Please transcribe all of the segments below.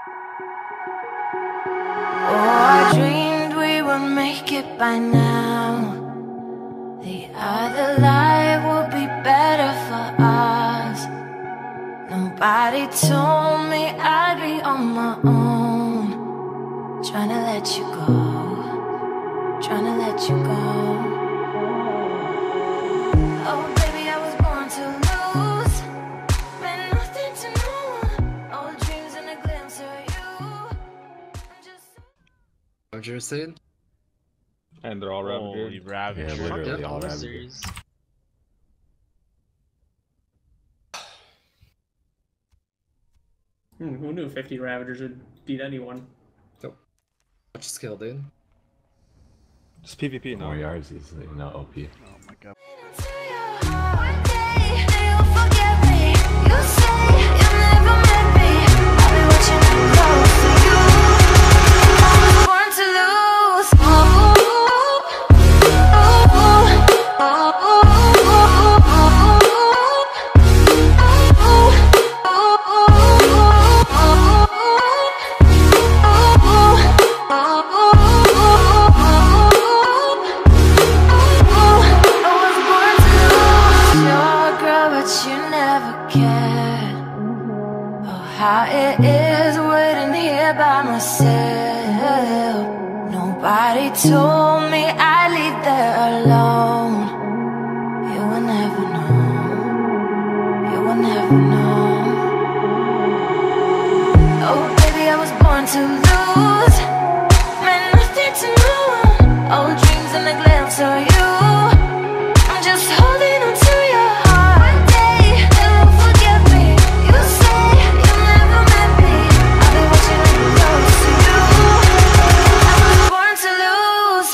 I dreamed we would make it by now. The other life would be better for us. Nobody told me I'd be on my own. Tryna let you go, tryna let you go. Oh baby, I was born to lose. Meant nothing to no one. All dreams and a glimpse of you. I'm just What you're saying? And they're all Holy Ravagers. Ravagers. Yeah, literally all Ravagers. Who knew 50 Ravagers would beat anyone? Much skill, dude. Just PvP now. More yards is, you know, OP. Oh my god. into your heart. One day you'll forget me. You say you'll never met me. I'll be watching you close to you. I was born to lose. How it is waiting here by myself. Nobody told me I'd leave there alone. You will never know. You will never know. Oh baby, I was born to lose. Meant nothing to no one. Old dreams and a glimpse of you. I'm just holding on to your heart. One day you'll forget me. You say you'll never met me. I'll be watching you close to you. I was born to lose.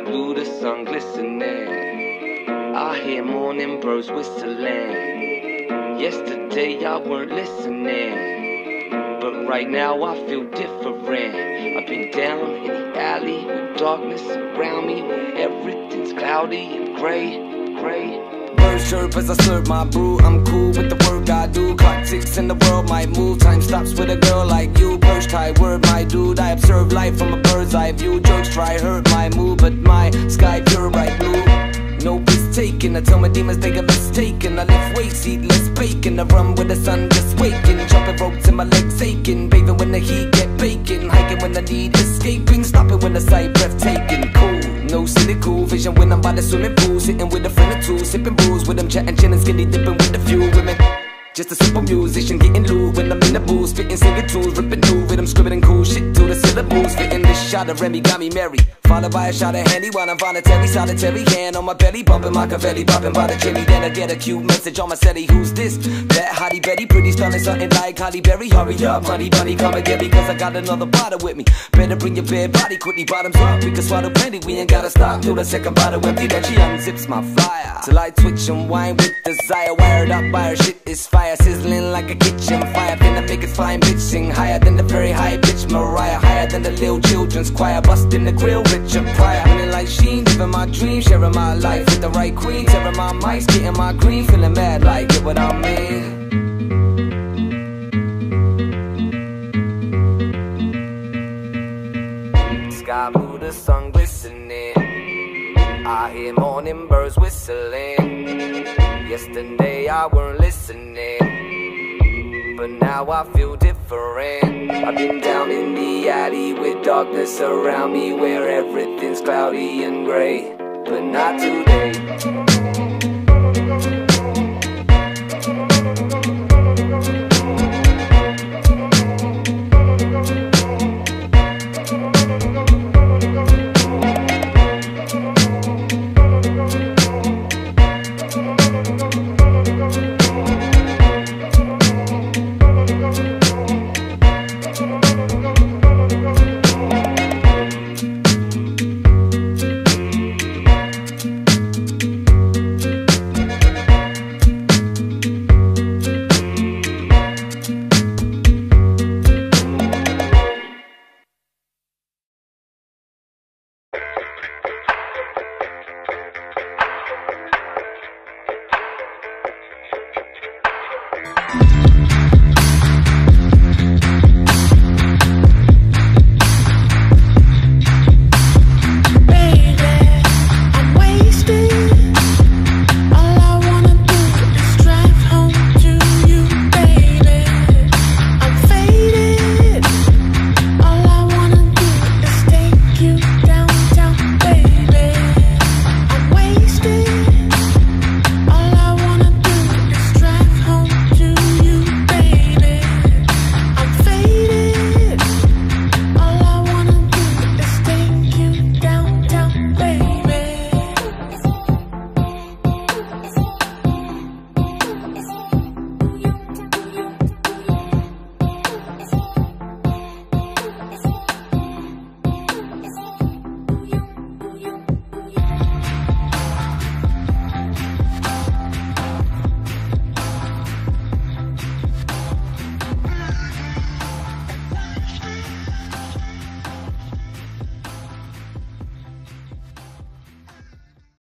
blue, the sun glistening. I hear morning birds whistling. Yesterday I weren't listening, but right now I feel different. I've been down in the alley with darkness around me, where everything's cloudy and gray. Birds chirp as I serve my brew. I'm cool with the work I do. Clock ticks and the world might move. Time stops with a girl like you. Perch tie word, my dude. I observe life from a bird's eye view. Jerks try hurt my mood, but my sky pure bright blue. No piss taken. I tell my demons they got mistaken. I lift weights, eat less bacon. I run with the sun just waking. Jumping ropes and my legs aching. Bathing when the heat get baking. Hiking when I need escaping. Stopping when the sight breathtaking. Cool, no silly cool vision when I'm by the swimming pool. Sitting with a friend or two, sipping brews with them, chatting, chilling, skinny dipping with a few women. Just a simple musician getting loot when I'm in the booth, spitting singing tunes, ripping new rhythm, scribbling cool shit to the syllables, fitting this shot of Remy got me merry, followed by a shot of Henny while I'm voluntary, solitary hand on my belly, bumping Machiavelli, popping by the cherry. Then I get a cute message on my celly, who's this? That hottie Betty, pretty stunning, something like Holly Berry. Hurry up, honey bunny, come and get me, cause I got another bottle with me. Better bring your bare body, quickly bottoms up, we can swallow plenty, we ain't gotta stop till the second bottle empty. Then she unzips my flyer, till I twitch and whine with desire, wired up by her shit is fire, sizzling like a kitchen fire, finna make it fine, bitch, sing higher than the very high bitch Mariah, higher than the little children's choir, busting the grill, Richard Pryor, winning like Sheen, living my dream, sharing my life with the right queen, tearing my mics, getting my green, feeling mad like, get what I mean. Sky blue, the sun glistening. I hear morning birds whistling. Yesterday I weren't listening, but now I feel different. I've been down in the alley with darkness around me, where everything's cloudy and gray, but not today.